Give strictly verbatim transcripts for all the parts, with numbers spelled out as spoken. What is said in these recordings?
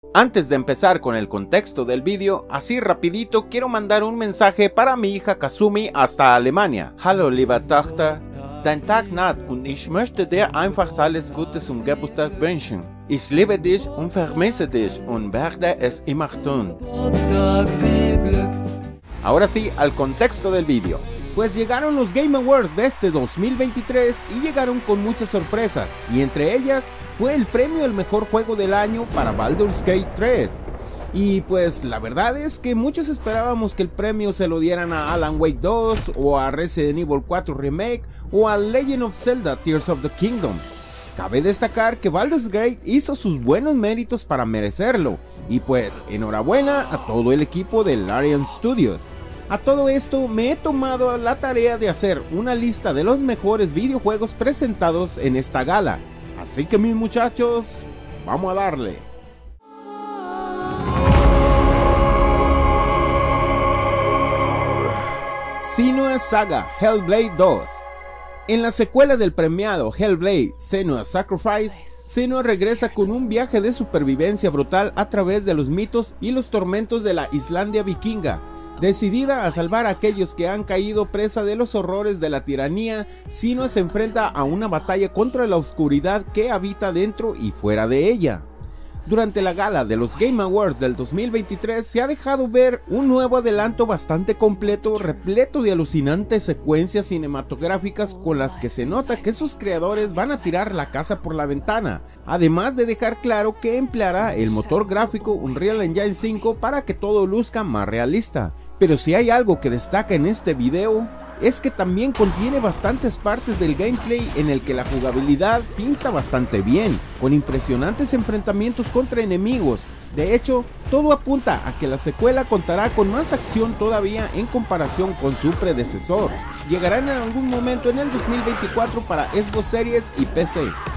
Antes de empezar con el contexto del vídeo, así rapidito quiero mandar un mensaje para mi hija Kazumi hasta Alemania. Hallo lieber Tochter, dein Tag naht und ich möchte dir einfach alles Gutes zum Geburtstag wünschen. Ich liebe dich und vermisse dich und werde es immer tun. Ahora sí, al contexto del vídeo. Pues llegaron los Game Awards de este dos mil veintitrés y llegaron con muchas sorpresas, y entre ellas fue el premio al mejor juego del año para Baldur's Gate tres. Y pues la verdad es que muchos esperábamos que el premio se lo dieran a Alan Wake dos, o a Resident Evil cuatro Remake, o a Legend of Zelda Tears of the Kingdom. Cabe destacar que Baldur's Gate hizo sus buenos méritos para merecerlo, y pues enhorabuena a todo el equipo de Larian Studios. A todo esto me he tomado la tarea de hacer una lista de los mejores videojuegos presentados en esta gala, así que mis muchachos, vamos a darle. Senua's Saga Hellblade dos. En la secuela del premiado Hellblade Senua's Sacrifice, Senua regresa con un viaje de supervivencia brutal a través de los mitos y los tormentos de la Islandia vikinga. Decidida a salvar a aquellos que han caído presa de los horrores de la tiranía, Senua se enfrenta a una batalla contra la oscuridad que habita dentro y fuera de ella. Durante la gala de los Game Awards del dos mil veintitrés se ha dejado ver un nuevo adelanto bastante completo, repleto de alucinantes secuencias cinematográficas con las que se nota que sus creadores van a tirar la casa por la ventana, además de dejar claro que empleará el motor gráfico Unreal Engine cinco para que todo luzca más realista. Pero si hay algo que destaca en este video, es que también contiene bastantes partes del gameplay en el que la jugabilidad pinta bastante bien, con impresionantes enfrentamientos contra enemigos. De hecho, todo apunta a que la secuela contará con más acción todavía en comparación con su predecesor. Llegará en algún momento en el dos mil veinticuatro para Xbox Series y P C.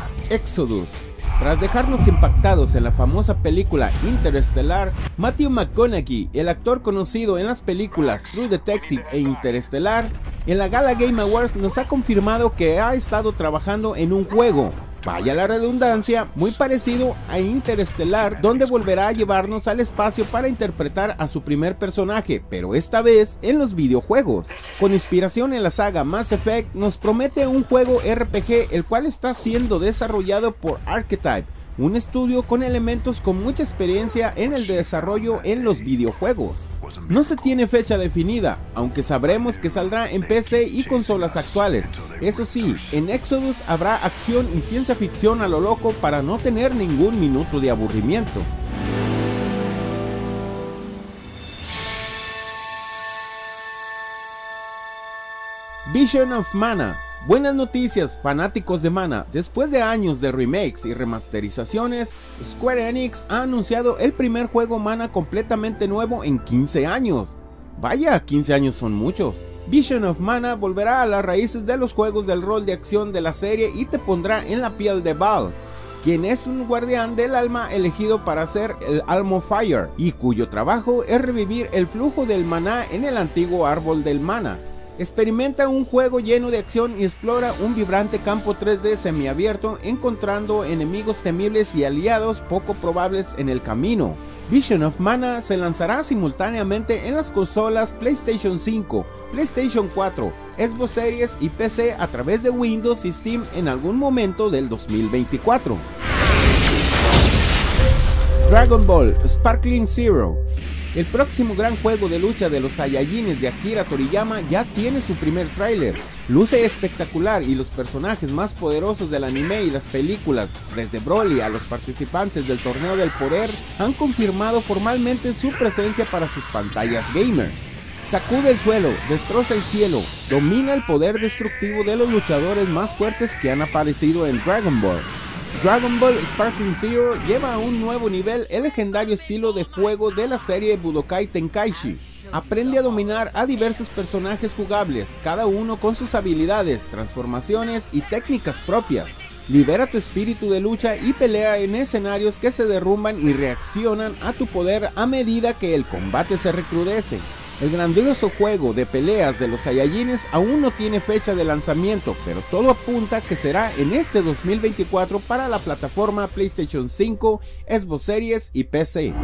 Exodus. Tras dejarnos impactados en la famosa película Interestelar, Matthew McConaughey, el actor conocido en las películas True Detective e Interestelar, en la Gala Game Awards nos ha confirmado que ha estado trabajando en un juego, vaya la redundancia, muy parecido a Interestelar, donde volverá a llevarnos al espacio para interpretar a su primer personaje, pero esta vez en los videojuegos. Con inspiración en la saga Mass Effect, nos promete un juego R P G el cual está siendo desarrollado por Archetype, un estudio con elementos con mucha experiencia en el desarrollo en los videojuegos. No se tiene fecha definida, aunque sabremos que saldrá en P C y consolas actuales. Eso sí, en Exodus habrá acción y ciencia ficción a lo loco para no tener ningún minuto de aburrimiento. Vision of Mana. Buenas noticias, fanáticos de Mana. Después de años de remakes y remasterizaciones, Square Enix ha anunciado el primer juego Mana completamente nuevo en quince años. Vaya, quince años son muchos. Vision of Mana volverá a las raíces de los juegos del rol de acción de la serie y te pondrá en la piel de Baal, quien es un guardián del alma elegido para ser el Almofire, y cuyo trabajo es revivir el flujo del maná en el antiguo árbol del mana. Experimenta un juego lleno de acción y explora un vibrante campo tres D semiabierto, encontrando enemigos temibles y aliados poco probables en el camino. Vision of Mana se lanzará simultáneamente en las consolas PlayStation cinco, PlayStation cuatro, Xbox Series y P C a través de Windows y Steam en algún momento del dos mil veinticuatro. Dragon Ball Sparkling Zero. El próximo gran juego de lucha de los Saiyajines de Akira Toriyama ya tiene su primer tráiler. Luce espectacular y los personajes más poderosos del anime y las películas, desde Broly a los participantes del Torneo del Poder, han confirmado formalmente su presencia para sus pantallas gamers. Sacude el suelo, destroza el cielo, domina el poder destructivo de los luchadores más fuertes que han aparecido en Dragon Ball. Dragon Ball Sparkling Zero lleva a un nuevo nivel el legendario estilo de juego de la serie Budokai Tenkaichi. Aprende a dominar a diversos personajes jugables, cada uno con sus habilidades, transformaciones y técnicas propias. Libera tu espíritu de lucha y pelea en escenarios que se derrumban y reaccionan a tu poder a medida que el combate se recrudece. El grandioso juego de peleas de los Saiyajines aún no tiene fecha de lanzamiento, pero todo apunta que será en este dos mil veinticuatro para la plataforma PlayStation cinco, Xbox Series y P C.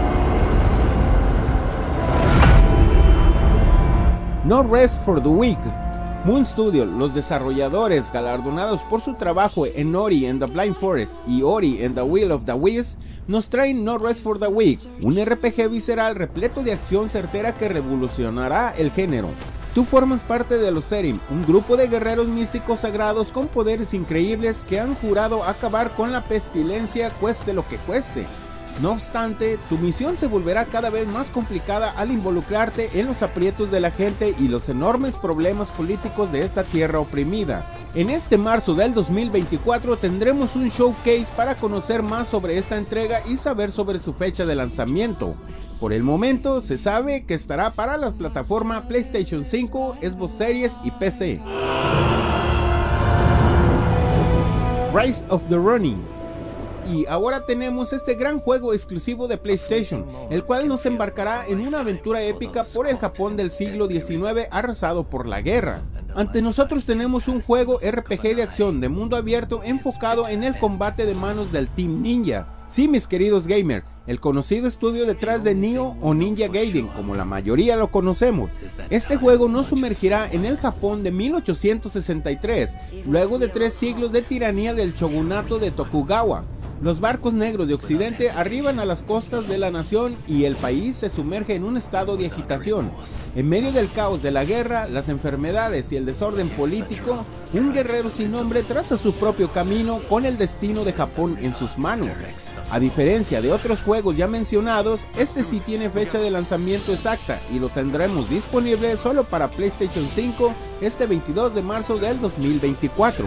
No Rest for the Weak. Moon Studio, los desarrolladores galardonados por su trabajo en Ori and the Blind Forest y Ori and the Will of the Wisps, nos traen No Rest for the Weak, un R P G visceral repleto de acción certera que revolucionará el género. Tú formas parte de los Serim, un grupo de guerreros místicos sagrados con poderes increíbles que han jurado acabar con la pestilencia cueste lo que cueste. No obstante, tu misión se volverá cada vez más complicada al involucrarte en los aprietos de la gente y los enormes problemas políticos de esta tierra oprimida. En este marzo del dos mil veinticuatro tendremos un showcase para conocer más sobre esta entrega y saber sobre su fecha de lanzamiento. Por el momento se sabe que estará para las plataformas PlayStation cinco, Xbox Series y P C. Rise of the Ronin. Y ahora tenemos este gran juego exclusivo de PlayStation, el cual nos embarcará en una aventura épica por el Japón del siglo diecinueve arrasado por la guerra. Ante nosotros tenemos un juego R P G de acción de mundo abierto enfocado en el combate de manos del Team Ninja. Sí, mis queridos gamers, el conocido estudio detrás de Nioh o Ninja Gaiden, como la mayoría lo conocemos. Este juego nos sumergirá en el Japón de mil ochocientos sesenta y tres, luego de tres siglos de tiranía del shogunato de Tokugawa. Los barcos negros de Occidente arriban a las costas de la nación y el país se sumerge en un estado de agitación. En medio del caos de la guerra, las enfermedades y el desorden político, un guerrero sin nombre traza su propio camino con el destino de Japón en sus manos. A diferencia de otros juegos ya mencionados, este sí tiene fecha de lanzamiento exacta y lo tendremos disponible solo para PlayStation cinco este veintidós de marzo del dos mil veinticuatro.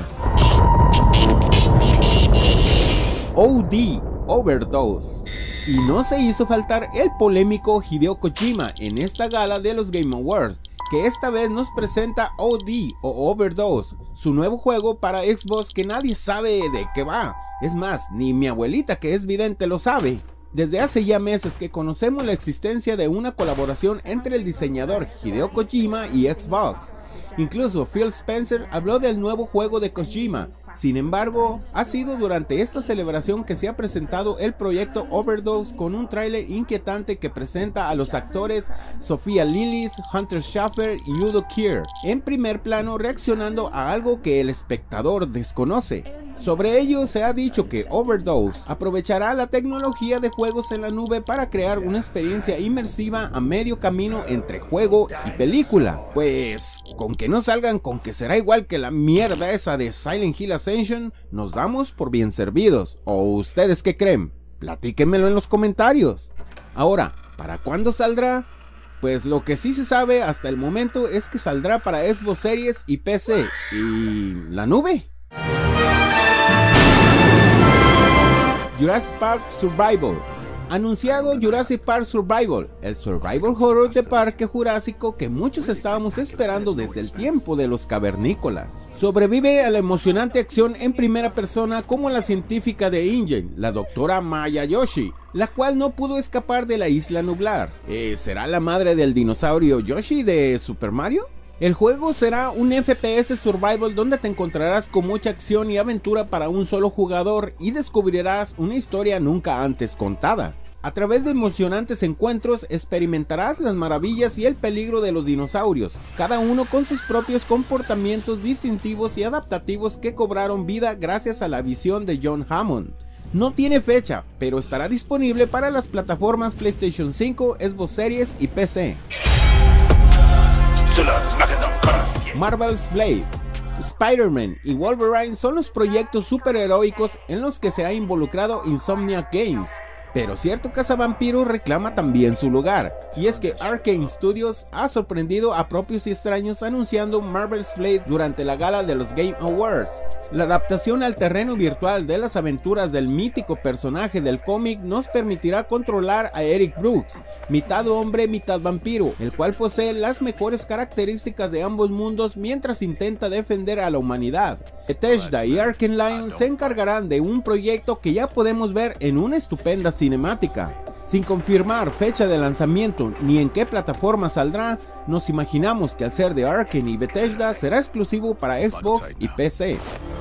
O D, Overdose. Y no se hizo faltar el polémico Hideo Kojima en esta gala de los Game Awards, que esta vez nos presenta O D o Overdose, su nuevo juego para Xbox que nadie sabe de qué va. Es más, ni mi abuelita que es vidente lo sabe. Desde hace ya meses que conocemos la existencia de una colaboración entre el diseñador Hideo Kojima y Xbox. Incluso Phil Spencer habló del nuevo juego de Kojima. Sin embargo, ha sido durante esta celebración que se ha presentado el proyecto Overdose con un tráiler inquietante que presenta a los actores Sophia Lillis, Hunter Schafer y Udo Kier en primer plano reaccionando a algo que el espectador desconoce. Sobre ello se ha dicho que Overdose aprovechará la tecnología de juegos en la nube para crear una experiencia inmersiva a medio camino entre juego y película. Pues con que no salgan con que será igual que la mierda esa de Silent Hill Ascension, nos damos por bien servidos. ¿O ustedes qué creen? Platíquenmelo en los comentarios. Ahora, ¿para cuándo saldrá? Pues lo que sí se sabe hasta el momento es que saldrá para Xbox Series y P C. ¿Y la nube? Jurassic Park Survival. Anunciado Jurassic Park Survival, el survival horror de parque jurásico que muchos estábamos esperando desde el tiempo de los cavernícolas. Sobrevive a la emocionante acción en primera persona como la científica de InGen, la doctora Maya Yoshi, la cual no pudo escapar de la isla nublar. Eh, ¿Será la madre del dinosaurio Yoshi de Super Mario? El juego será un F P S survival donde te encontrarás con mucha acción y aventura para un solo jugador y descubrirás una historia nunca antes contada. A través de emocionantes encuentros experimentarás las maravillas y el peligro de los dinosaurios, cada uno con sus propios comportamientos distintivos y adaptativos que cobraron vida gracias a la visión de John Hammond. No tiene fecha, pero estará disponible para las plataformas PlayStation cinco, Xbox Series y P C. Marvel's Blade. Spider-Man y Wolverine son los proyectos superheroicos en los que se ha involucrado Insomniac Games. Pero cierto cazavampiro reclama también su lugar, y es que Arkane Studios ha sorprendido a propios y extraños anunciando Marvel's Blade durante la gala de los Game Awards. La adaptación al terreno virtual de las aventuras del mítico personaje del cómic nos permitirá controlar a Eric Brooks, mitad hombre mitad vampiro, el cual posee las mejores características de ambos mundos mientras intenta defender a la humanidad. Bethesda y Arkane Lion se encargarán de un proyecto que ya podemos ver en una estupenda cinemática. Sin confirmar fecha de lanzamiento ni en qué plataforma saldrá, nos imaginamos que al ser de Arkane y Bethesda será exclusivo para Xbox y P C.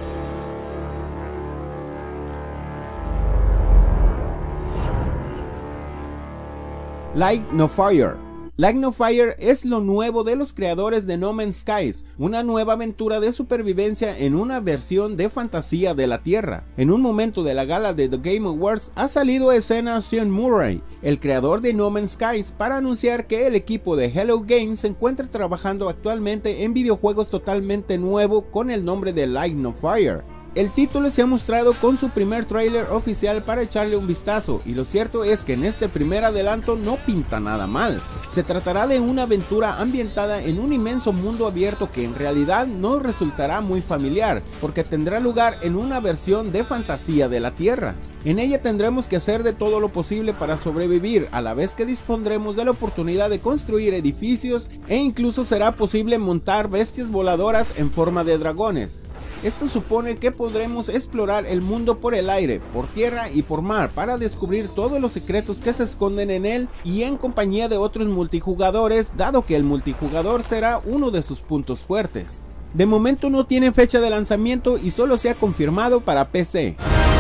Light No Fire. Light No Fire es lo nuevo de los creadores de No Man's Skies, una nueva aventura de supervivencia en una versión de fantasía de la Tierra. En un momento de la gala de The Game Awards ha salido a escena Sean Murray, el creador de No Man's Skies, para anunciar que el equipo de Hello Games se encuentra trabajando actualmente en videojuegos totalmente nuevo con el nombre de Light No Fire. El título se ha mostrado con su primer tráiler oficial para echarle un vistazo, y lo cierto es que en este primer adelanto no pinta nada mal. Se tratará de una aventura ambientada en un inmenso mundo abierto que en realidad no resultará muy familiar, porque tendrá lugar en una versión de fantasía de la Tierra. En ella tendremos que hacer de todo lo posible para sobrevivir, a la vez que dispondremos de la oportunidad de construir edificios e incluso será posible montar bestias voladoras en forma de dragones. Esto supone que podremos explorar el mundo por el aire, por tierra y por mar para descubrir todos los secretos que se esconden en él y en compañía de otros multijugadores, dado que el multijugador será uno de sus puntos fuertes. De momento no tiene fecha de lanzamiento y solo se ha confirmado para P C.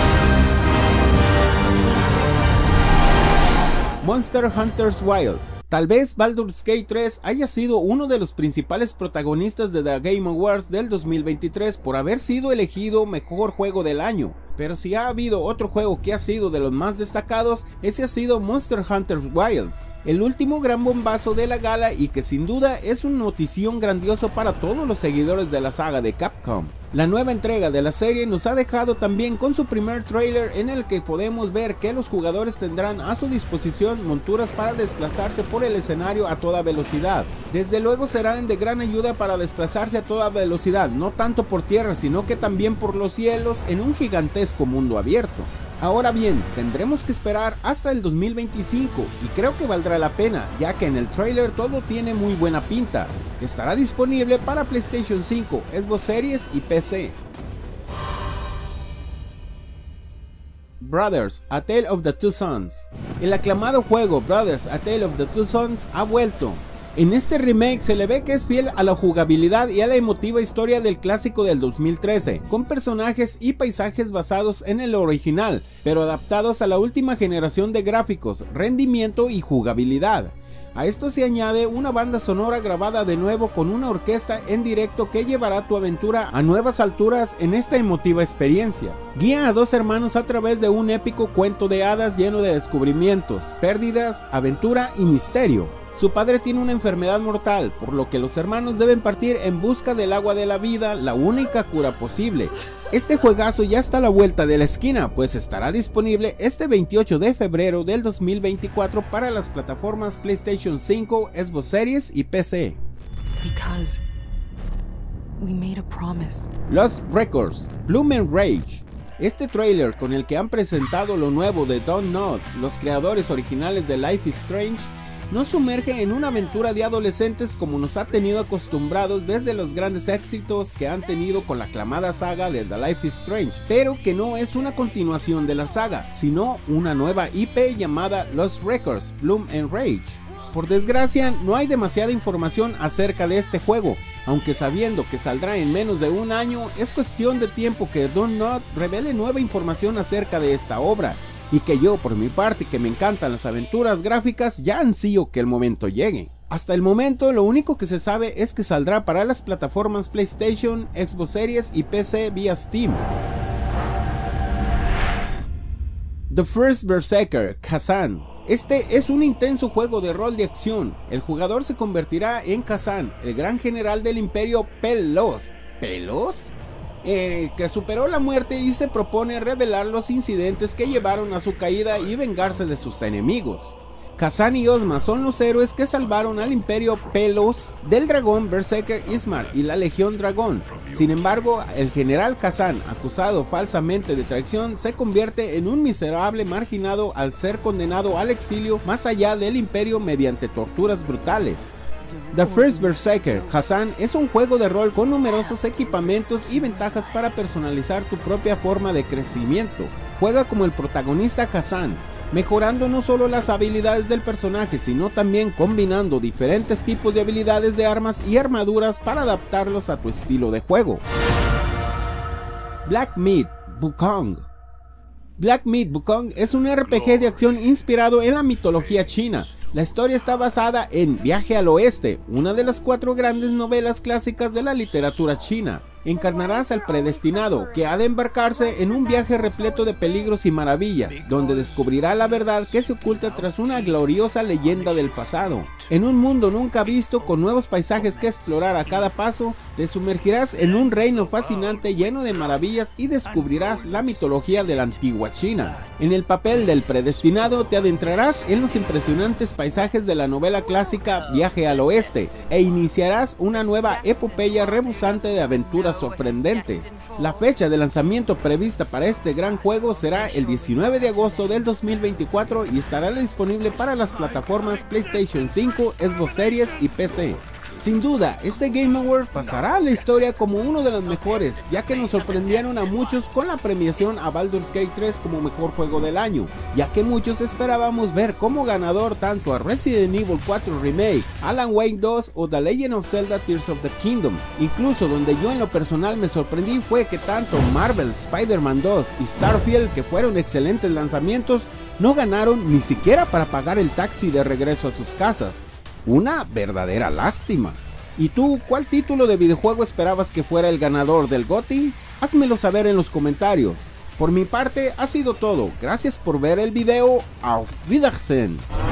Monster Hunter Wilds. Tal vez Baldur's Gate tres haya sido uno de los principales protagonistas de The Game Awards del dos mil veintitrés por haber sido elegido mejor juego del año. Pero si ha habido otro juego que ha sido de los más destacados, ese ha sido Monster Hunter Wilds, el último gran bombazo de la gala y que sin duda es una notición grandioso para todos los seguidores de la saga de Capcom. La nueva entrega de la serie nos ha dejado también con su primer trailer en el que podemos ver que los jugadores tendrán a su disposición monturas para desplazarse por el escenario a toda velocidad. Desde luego serán de gran ayuda para desplazarse a toda velocidad, no tanto por tierra sino que también por los cielos en un gigantesco mundo abierto. Ahora bien, tendremos que esperar hasta el dos mil veinticinco y creo que valdrá la pena, ya que en el trailer todo tiene muy buena pinta. Estará disponible para PlayStation cinco, Xbox Series y P C. Brothers: A Tale of the Two Sons. El aclamado juego Brothers: A Tale of the Two Sons ha vuelto. En este remake se le ve que es fiel a la jugabilidad y a la emotiva historia del clásico del dos mil trece, con personajes y paisajes basados en el original, pero adaptados a la última generación de gráficos, rendimiento y jugabilidad. A esto se añade una banda sonora grabada de nuevo con una orquesta en directo que llevará tu aventura a nuevas alturas en esta emotiva experiencia. Guía a dos hermanos a través de un épico cuento de hadas lleno de descubrimientos, pérdidas, aventura y misterio. Su padre tiene una enfermedad mortal, por lo que los hermanos deben partir en busca del agua de la vida, la única cura posible. Este juegazo ya está a la vuelta de la esquina, pues estará disponible este veintiocho de febrero del dos mil veinticuatro para las plataformas PlayStation cinco, Xbox Series y P C. Because we made a promise. Lost Records, Bloom and Rage. Este trailer con el que han presentado lo nuevo de Don't Nod, los creadores originales de Life is Strange, nos sumerge en una aventura de adolescentes como nos ha tenido acostumbrados desde los grandes éxitos que han tenido con la aclamada saga de The Life is Strange, pero que no es una continuación de la saga, sino una nueva I P llamada Lost Records, Bloom and Rage. Por desgracia, no hay demasiada información acerca de este juego, aunque sabiendo que saldrá en menos de un año, es cuestión de tiempo que Don't Nod revele nueva información acerca de esta obra. Y que yo, por mi parte, que me encantan las aventuras gráficas, ya ansío que el momento llegue. Hasta el momento, lo único que se sabe es que saldrá para las plataformas PlayStation, Xbox Series y P C vía Steam. The First Berserker: Kazan. Este es un intenso juego de rol de acción. El jugador se convertirá en Kazan, el gran general del imperio Pelos. ¿Pelos? Eh, que superó la muerte y se propone revelar los incidentes que llevaron a su caída y vengarse de sus enemigos. Kazan y Ozma son los héroes que salvaron al imperio Pelos del dragón Berserker Ismar y la legión dragón. Sin embargo, el general Kazan, acusado falsamente de traición, se convierte en un miserable marginado al ser condenado al exilio más allá del imperio mediante torturas brutales. The First Berserker: Kazan es un juego de rol con numerosos equipamientos y ventajas para personalizar tu propia forma de crecimiento. Juega como el protagonista Kazan, mejorando no solo las habilidades del personaje, sino también combinando diferentes tipos de habilidades de armas y armaduras para adaptarlos a tu estilo de juego. Black Myth: Wukong. Black Myth: Wukong es un R P G de acción inspirado en la mitología china. La historia está basada en Viaje al Oeste, una de las cuatro grandes novelas clásicas de la literatura china. Encarnarás al predestinado, que ha de embarcarse en un viaje repleto de peligros y maravillas, donde descubrirá la verdad que se oculta tras una gloriosa leyenda del pasado. En un mundo nunca visto, con nuevos paisajes que explorar a cada paso, te sumergirás en un reino fascinante lleno de maravillas y descubrirás la mitología de la antigua China. En el papel del predestinado te adentrarás en los impresionantes paisajes de la novela clásica Viaje al Oeste e iniciarás una nueva epopeya rebosante de aventuras sorprendentes. La fecha de lanzamiento prevista para este gran juego será el diecinueve de agosto del dos mil veinticuatro y estará disponible para las plataformas PlayStation cinco, Xbox Series y P C. Sin duda, este Game Award pasará a la historia como uno de los mejores, ya que nos sorprendieron a muchos con la premiación a Baldur's Gate tres como mejor juego del año, ya que muchos esperábamos ver como ganador tanto a Resident Evil cuatro Remake, Alan Wake dos o The Legend of Zelda Tears of the Kingdom. Incluso donde yo en lo personal me sorprendí fue que tanto Marvel, Spider-Man dos y Starfield, que fueron excelentes lanzamientos, no ganaron ni siquiera para pagar el taxi de regreso a sus casas. Una verdadera lástima. ¿Y tú, cuál título de videojuego esperabas que fuera el ganador del GOTY? Házmelo saber en los comentarios. Por mi parte ha sido todo. Gracias por ver el video. Auf Wiedersehen.